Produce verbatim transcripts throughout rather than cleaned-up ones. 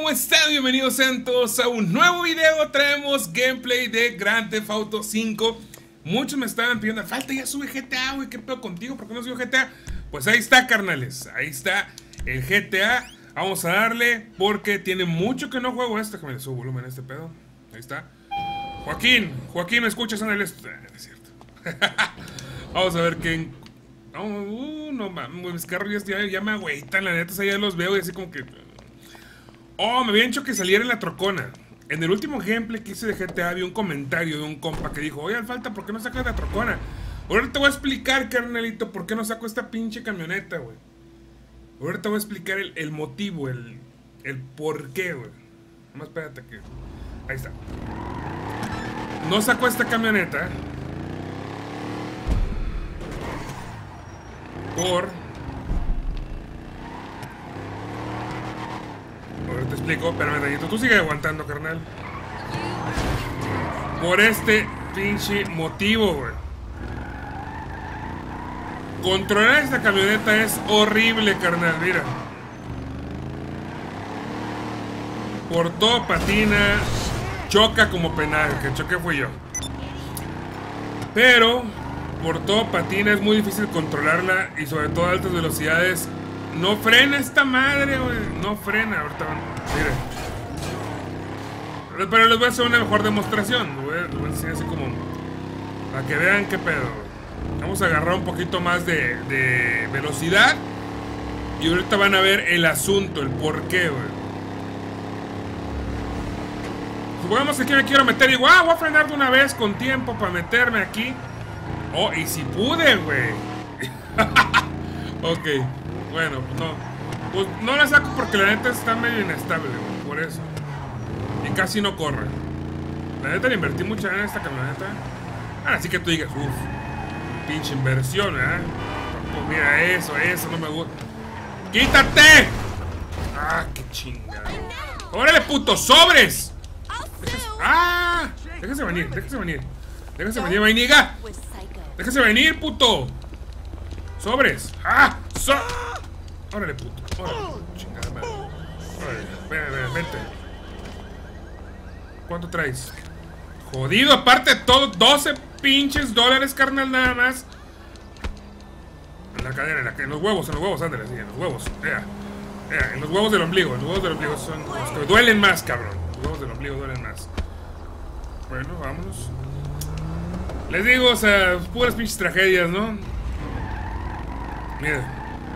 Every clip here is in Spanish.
¿cómo están? Bienvenidos sean todos a un nuevo video. Traemos gameplay de Grand Theft Auto cinco. Muchos me estaban pidiendo, falta ya sube G T A, güey, ¿qué pedo contigo? ¿Por qué no sube G T A? Pues ahí está, carnales, ahí está el G T A. Vamos a darle, porque tiene mucho que no juego esto. Déjame le subo volumen a este pedo. Ahí está. Joaquín, Joaquín, ¿me escuchas en el est... Ah, no es cierto. Vamos a ver qué... Oh, uh, no mames, mis carros ya, ya me agüitan, la neta, o sea, ya los veo y así como que... Oh, me habían dicho que saliera en la trocona. En el último gameplay que hice de G T A había un comentario de un compa que dijo: oye, falta, ¿por qué no sacas la trocona? Ahora te voy a explicar, carnalito, por qué no saco esta pinche camioneta, güey. Ahora te voy a explicar el, el motivo, el, el por qué, güey. Nomás espérate que... Ahí está. No saco esta camioneta por... Ahora te explico, espérame, Dayito, tú sigue aguantando, carnal. Por este pinche motivo, güey. Controlar esta camioneta es horrible, carnal, mira. Por todo patina, choca como penal, que choque fui yo. Pero, por todo patina es muy difícil controlarla y sobre todo a altas velocidades. No frena esta madre, güey. No frena, ahorita van. Miren. Pero les voy a hacer una mejor demostración. Les voy a, les voy a enseñar así como para que vean qué pedo, güey. Vamos a agarrar un poquito más de, de velocidad. Y ahorita van a ver el asunto, el por qué, güey. Supongamos que aquí me quiero meter y digo, ah, voy a frenar de una vez con tiempo para meterme aquí. Oh, y si pude, güey. Ok. Bueno, pues no. Pues no la saco porque la neta está medio inestable, güey, por eso. Y casi no corre. La neta le invertí mucha en esta camioneta. Ah, así que tú digas, uff, pinche inversión, ¿eh? Pues mira, eso, eso no me gusta. ¡Quítate! Ah, qué chingada. ¡Órale, puto! ¡Sobres! Déjese... ¡Ah! Déjese venir, déjese venir. Déjese venir, vainiga. Déjese venir, puto. ¡Sobres! ¡Ah! ¡So! Órale, puto. Órale, chingada madre. Órale, ven, ven, vente. ¿Cuánto traes? Jodido, aparte de todo, doce pinches dólares, carnal, nada más. En la cadera, en, la, en los huevos, en los huevos, ándale, sí, en los huevos. Ea, ea, en los huevos del ombligo, en los huevos del ombligo son los que duelen más, cabrón. Los huevos del ombligo duelen más. Bueno, vámonos. Les digo, o sea, puras pinches tragedias, ¿no? Mira.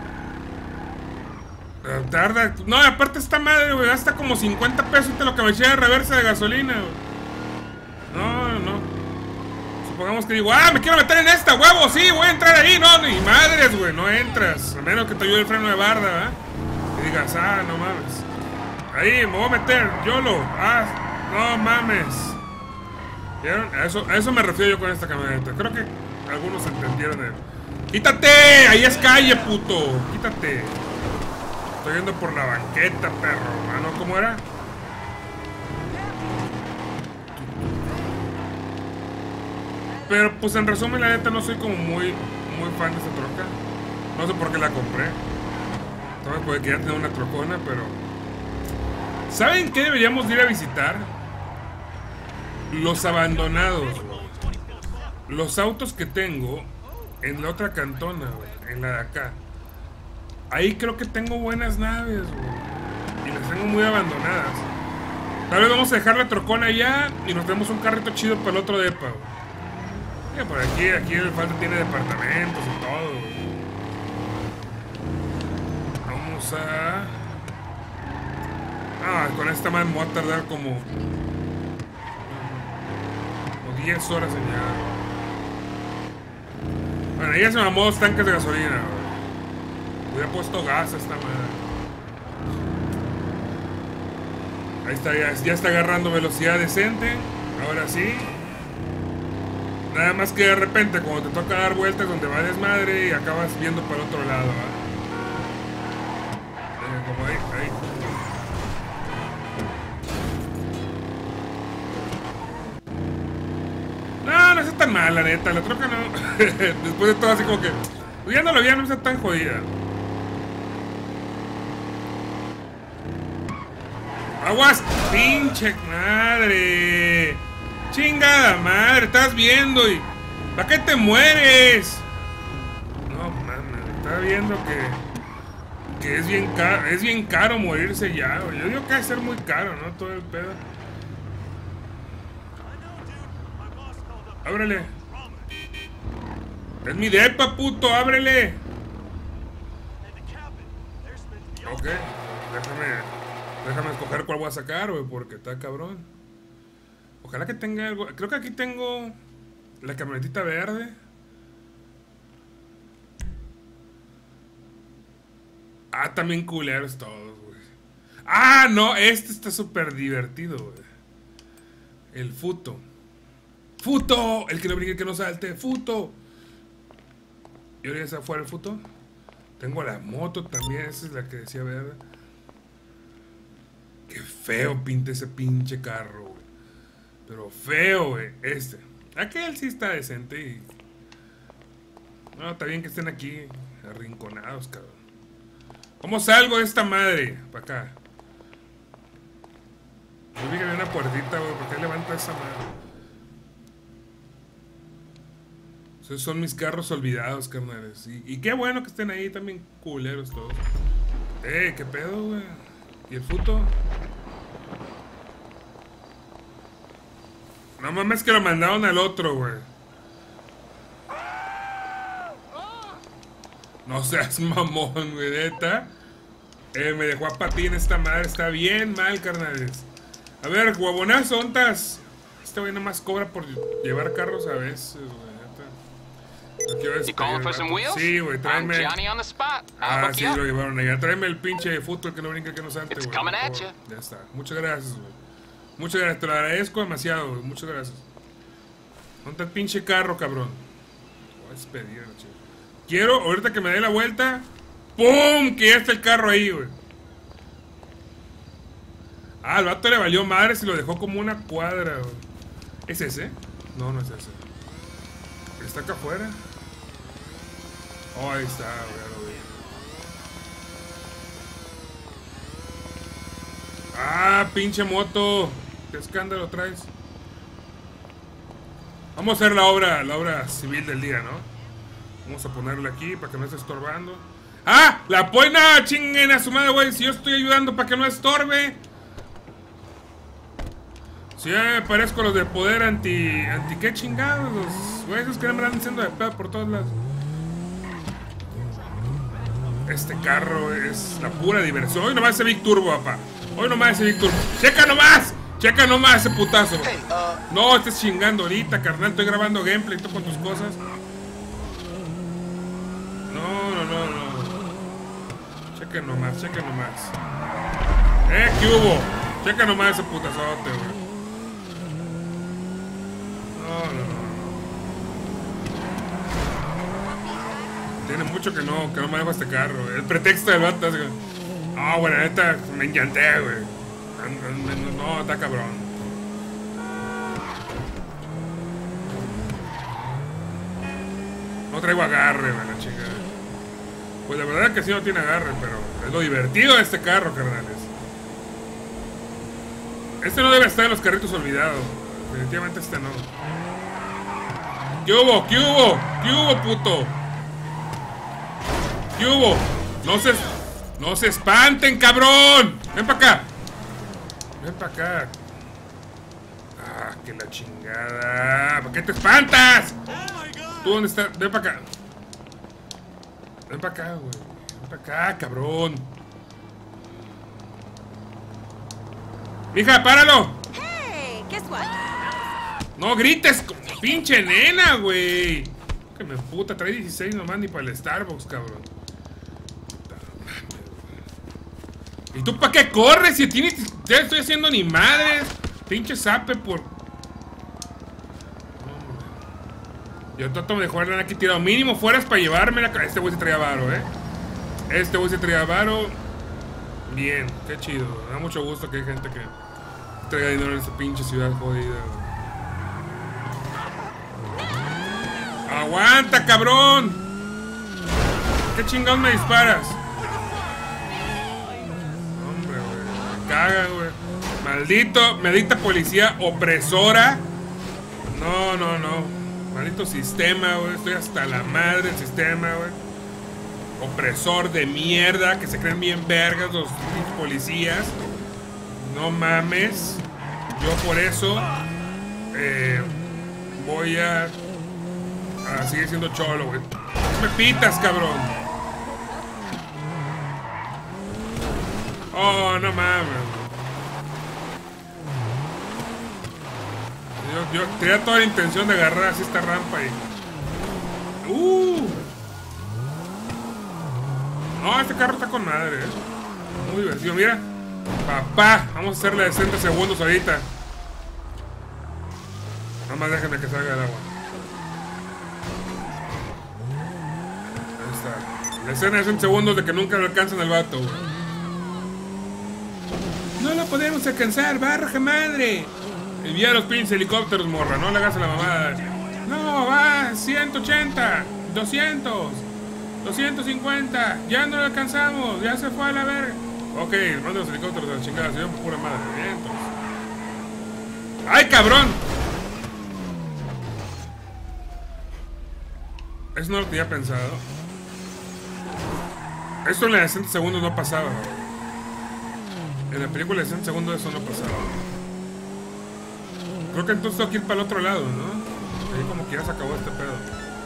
Tarda. No, aparte esta madre, güey, gasta como cincuenta pesos de lo que me eché de reversa de gasolina, güey. No, no. Supongamos que digo, ah, me quiero meter en esta, huevo, sí, voy a entrar ahí. No, ni madres, güey, no entras. A menos que te ayude el freno de barda, ¿verdad? Y digas, ah, no mames. Ahí, me voy a meter, YOLO. Ah, no mames. ¿Vieron? A eso, a eso me refiero yo con esta camioneta. Creo que algunos entendieron el... ¡Quítate! Ahí es calle, puto. Quítate. Estoy yendo por la banqueta, perro. ¿Ah, no? ¿Cómo era? Pero, pues, en resumen, la neta, no soy como muy, muy fan de esta troca. No sé por qué la compré. Tal vez porque ya tenía una trocona, pero... ¿Saben qué deberíamos ir a visitar? Los abandonados, güey. Los autos que tengo en la otra cantona, güey, en la de acá. Ahí creo que tengo buenas naves, güey. Y las tengo muy abandonadas. Tal vez vamos a dejar la trocona allá y nos tenemos un carrito chido para el otro depa, güey. Mira, por aquí, aquí el falta tiene departamentos y todo, güey. Vamos a... Ah, con esta madre me voy a tardar como... como diez horas en llegar. Bueno, ya se mamó dos tanques de gasolina, güey. Hubiera puesto gas a esta madre. Ahí está, ya, ya está agarrando velocidad decente. Ahora sí. Nada más que de repente cuando te toca dar vueltas donde va desmadre y acabas viendo para el otro lado, ¿eh? Como ahí, ahí. No, no está tan mal, la neta. La troca no. Después de todo así como que... Ya no lo vi, no está tan jodida. Aguas, pinche madre. Chingada madre, estás viendo y... ¿Para qué te mueres? No mames, está viendo que... Que es bien caro, es bien caro morirse ya, güey. Yo digo que va a ser muy caro, ¿no? Todo el pedo. Ábrele. Es mi depa, puto, ábrele. Ok, déjame Déjame escoger cuál voy a sacar, güey, porque está cabrón. Ojalá que tenga algo. Creo que aquí tengo la camionetita verde. Ah, también culeros todos, güey. Ah, no, este está súper divertido, güey. El futo. ¡Futo! El que no brinque, el que no salte. ¡Futo! ¿Y ahora ya se fuera el futo? Tengo la moto también. Esa es la que decía verde. Qué feo pinta ese pinche carro, güey. Pero feo, güey. Este. Aquel sí está decente y... No, está bien que estén aquí arrinconados, cabrón. ¿Cómo salgo de esta madre? Para acá. Yo vi que había una puertita, güey. ¿Por qué levanta esa madre? Esos son mis carros olvidados, carnales. Y, y qué bueno que estén ahí también culeros todos. Eh, qué pedo, güey. ¿Y el futo? No mames que lo mandaron al otro, güey. No seas mamón, güey, neta. Eh, me dejó a patín esta madre. Está bien mal, carnales. A ver, guabonazo, ¿ontas? Este güey nomás cobra por llevar carros a veces, güey. Sí, güey, tráeme. Ah, sí, lo llevaron allá. Tráeme el pinche fútbol que no brinca, que no salte, güey. Ya está. Muchas gracias, güey. Muchas gracias, te lo agradezco demasiado, güey. Muchas gracias. ¿Dónde está el pinche carro, cabrón? Voy a despedir, chico. Quiero, ahorita que me dé la vuelta. ¡Pum! Que ya está el carro ahí, güey. Ah, el vato le valió madre si lo dejó como una cuadra, güey. ¿Es ese? No, no es ese. ¿Está acá afuera? Oh, ahí está, güey, ya lo vi. Ah, pinche moto. ¿Qué escándalo traes? Vamos a hacer la obra, la obra civil del día, ¿no? Vamos a ponerla aquí para que no esté estorbando. ¡Ah! ¡La poina! ¡Chinguen a su madre, güey! Si yo estoy ayudando para que no estorbe. Si sí, me parezco a los de poder anti... ¿Anti qué chingados? Los güeyes esos que me andan haciendo de pedo por todos lados. Este carro es la pura diversión. Hoy nomás ese Big Turbo, papá. Hoy nomás ese Big Turbo. ¡Checa nomás! ¡Checa nomás ese putazo! No, estés chingando ahorita, carnal. Estoy grabando gameplay, tú con tus cosas. No, no, no, no. Checa nomás, checa nomás. Eh, ¿qué hubo? Checa nomás ese putazote, güey. No, no, no. Tiene mucho que no, que no manejo este carro. El pretexto del vato es que... Ah, bueno, neta, me enllanté, güey. No, está cabrón. No traigo agarre, güey, la chingada. Pues la verdad es que sí no tiene agarre, pero es lo divertido de este carro, carnales. Este no debe estar en los carritos olvidados. Definitivamente este no. ¿Qué hubo? ¿Qué hubo? ¿Qué hubo, puto? ¿Qué hubo? No se... No se espanten, cabrón. Ven para acá. Ven para acá. Ah, que la chingada. ¿Por qué te espantas? ¿Tú dónde estás? Ven para acá. Ven para acá, güey. Ven para acá, cabrón. Mija, páralo. Hey, guess what? No grites como pinche nena, güey. Que me puta, trae dieciséis nomás ni para el Starbucks, cabrón. ¿Y tú para qué corres? Si tienes... Ya estoy haciendo ni madres. Pinche zape por... Yo trato de jugarla aquí tirado. Mínimo fueras para llevarme. Este güey se traía varo, eh. Este güey se traía varo. Bien, qué chido. Me da mucho gusto que hay gente que traiga dinero en esta pinche ciudad jodida. ¡Aguanta, cabrón! ¿Qué chingados me disparas? Hombre, güey. Me cagan, güey. Maldito, maldita policía opresora. No, no, no. Maldito sistema, güey. Estoy hasta la madre del sistema, güey. Opresor de mierda. Que se creen bien vergas los policías. No mames. Yo por eso eh, voy a, a seguir siendo cholo, güey. No me pitas, cabrón. Oh, no mames. Yo, yo tenía toda la intención de agarrar así esta rampa y... Uh. No, este carro está con madre, eh. Muy divertido, mira. Papá, vamos a hacerle de sesenta segundos ahorita. Nada más déjenme que salga el agua. Ahí está. La escena de sesenta segundos de que nunca lo alcanzan al vato, güey. No lo podemos alcanzar, barra madre. Envía los pinches helicópteros, morra. No le hagas a la mamada. No, va, ciento ochenta, doscientos, doscientos cincuenta. Ya no lo alcanzamos, ya se fue a la verga. Ok, manda los helicópteros a la chingada. Se por pura madre. Bien, entonces. ¡Ay, cabrón! Eso no lo tenía pensado. Esto en la de sesenta segundos no pasaba. En la película de sesenta segundos eso no pasaba. Creo que entonces tengo que ir para el otro lado, ¿no? Ahí como que ya se acabó este pedo.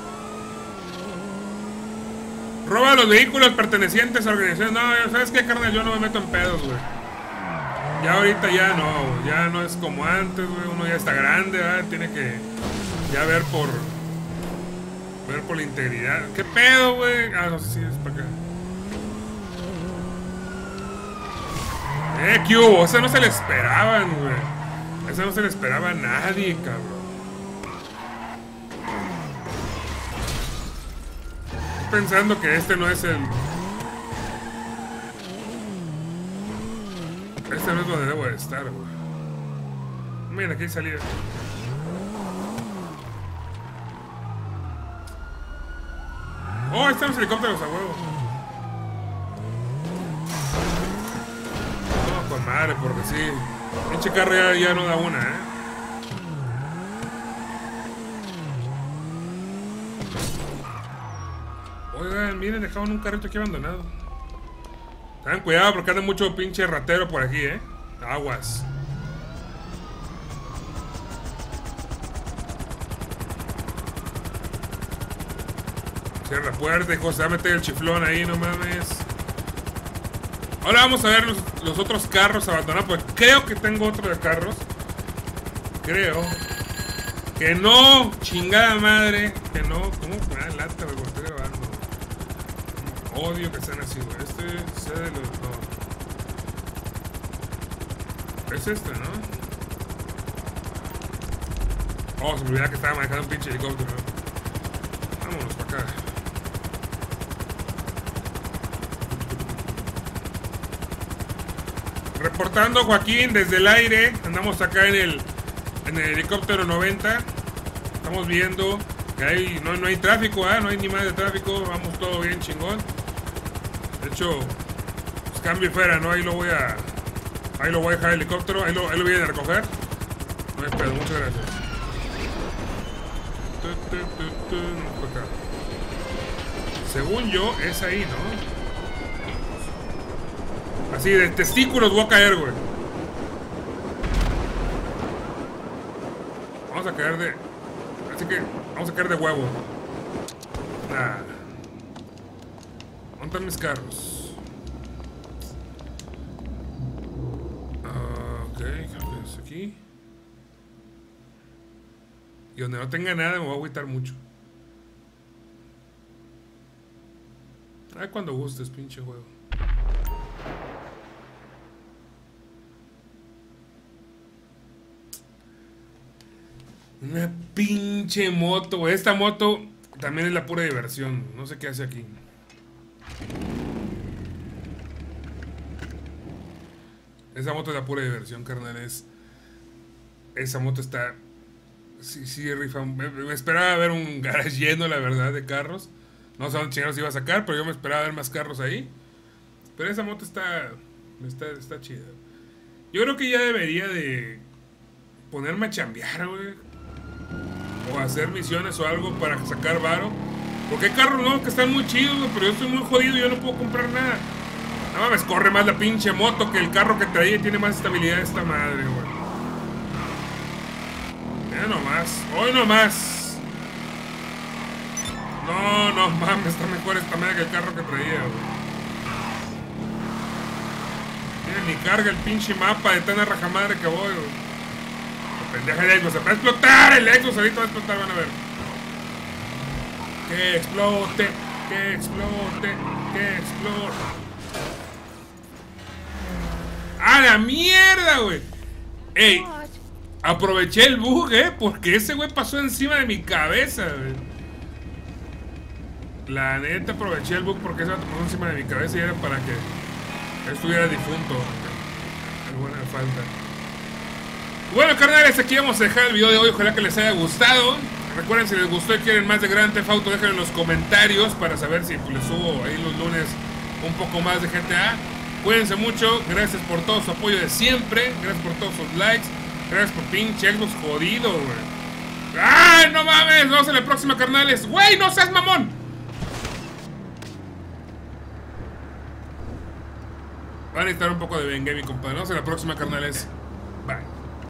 Roba los vehículos pertenecientes a organizaciones. No, ¿sabes qué, carnal? Yo no me meto en pedos, güey. Ya ahorita ya no, ya no es como antes, güey. Uno ya está grande, ¿verdad? Tiene que ya ver por... ver por la integridad. ¿Qué pedo, güey? Ah, no sé si es para acá. Eh, ¿qué hubo? Esa no se le esperaban, güey. Esa no se le esperaba a nadie, cabrón. Pensando que este no es el... Este no es donde debo de estar, güey. Mira, aquí hay salida. Oh, están los helicópteros a huevo. No, con madre, porque sí. Pinche carro ya, ya no da una, eh. Oigan, miren, dejaron un carrito aquí abandonado. Tengan cuidado porque anda mucho pinche ratero por aquí, eh. Aguas. Cierra la puerta, hijo, se va a meter el chiflón ahí, no mames. Ahora vamos a ver los, los otros carros abandonados, porque creo que tengo otro de carros. Creo. Que no, chingada madre. Que no, ¿cómo? Ah, lata, güey, estoy grabando. Odio que sean así, güey. Este sé de los... No. Es este, ¿no? Oh, se me olvidaba que estaba manejando un pinche helicóptero. Vámonos para acá. Reportando Joaquín desde el aire. Andamos acá en el en el helicóptero noventa. Estamos viendo que hay, no, no hay tráfico, ¿eh? No hay ni más de tráfico. Vamos todo bien chingón. De hecho, pues cambio y fuera, ¿no? Ahí lo voy a Ahí lo voy a dejar el helicóptero. Ahí lo, ahí lo voy a recoger. No hay pedo, muchas gracias. Tu, tu, tu, tu, no, acá. Según yo, es ahí, ¿no? Así, de testículos voy a caer, güey. Vamos a caer de... Así que vamos a caer de huevo. Nah. ¿Dónde están mis carros? Uh, ok, cambios aquí. Y donde no tenga nada me voy a agüitar mucho. Ay, cuando gustes, pinche juego. Una pinche moto, güey. Esta moto también es la pura diversión. No sé qué hace aquí. Esa moto es la pura diversión, carnal. Es... Esa moto está... Sí, sí, rifa. Me, me esperaba ver un garage lleno, la verdad, de carros. No sé dónde chingados iba a sacar, pero yo me esperaba ver más carros ahí. Pero esa moto está... Está, está chida. Yo creo que ya debería de ponerme a chambear, güey. O hacer misiones o algo para sacar varo. Porque hay carros nuevos que están muy chidos, güey, pero yo estoy muy jodido y yo no puedo comprar nada. No mames, corre más la pinche moto que el carro que traía y tiene más estabilidad esta madre, güey. Mira nomás, hoy nomás. No, no mames, está mejor esta madre que el carro que traía, güey. Mira, ni carga el pinche mapa de tan arrajamadre que voy, güey. Pendeja el Xbox, se va a explotar el Xbox, ahorita va a explotar, van a ver. Que explote, que explote, que explote. ¡A la mierda, güey! Ey, aproveché el bug, eh, porque ese güey pasó encima de mi cabeza, güey. La neta aproveché el bug porque ese güey pasó encima de mi cabeza y era para que estuviera difunto. Qué buena falta. Bueno, carnales, aquí vamos a dejar el video de hoy. Ojalá que les haya gustado. Recuerden, si les gustó y quieren más de Grand Theft Auto, déjenlo en los comentarios para saber si pues, les subo ahí los lunes un poco más de G T A. Cuídense mucho. Gracias por todo su apoyo de siempre. Gracias por todos sus likes. Gracias por pinche Xbox jodido, güey. ¡Ay, no mames! Nos vemos en la próxima, carnales. ¡Güey, no seas mamón! Van a necesitar un poco de Ben Gaming, compadre. Nos vemos en la próxima, carnales.